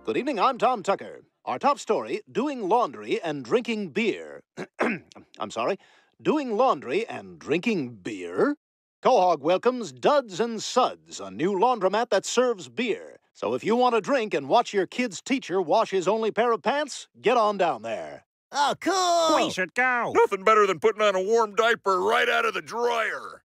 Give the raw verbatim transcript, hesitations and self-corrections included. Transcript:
Good evening, I'm Tom Tucker. Our top story, doing laundry and drinking beer. I'm sorry, doing laundry and drinking beer? Quahog welcomes Duds and Suds, a new laundromat that serves beer. So if you want to drink and watch your kid's teacher wash his only pair of pants, get on down there. Oh, cool! We should go. Nothing better than putting on a warm diaper right out of the dryer.